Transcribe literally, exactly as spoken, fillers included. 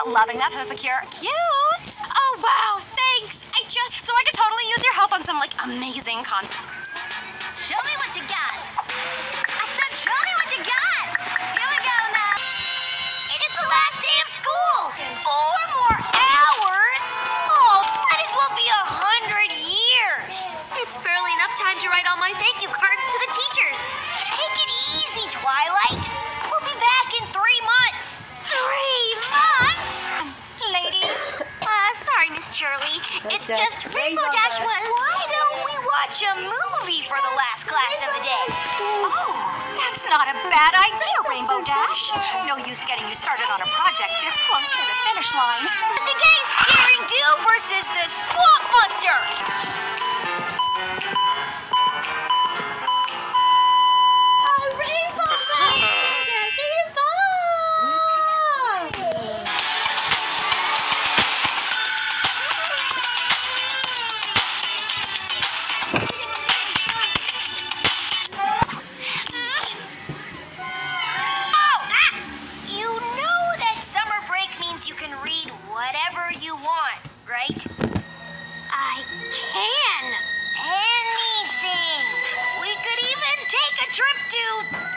Loving that Hooficure. Cute. Oh, wow, thanks. I just, so I could totally use your help on some, like, amazing content. Show me what you got. I said, show me what you got. Here we go now. It is the last day of school. Four more hours? Oh, might as well be a hundred years. It's barely enough time to write all my thank you cards to the teachers. Take it easy, Twilight. We'll be back in three months. Three months? Ladies, uh, sorry, Miss Shirley. It's Okay. just Rainbow Dash was... Why don't we watch a movie for the last class of the day? Oh, that's not a bad idea, Rainbow Dash. No use getting you started on a project this close to the finish line. Just in case, Daring Do versus the Swamp Monster. Rainbow Dash! Rainbow! You know that summer break means you can read whatever you want, right? I can. Anything. We could even take a trip to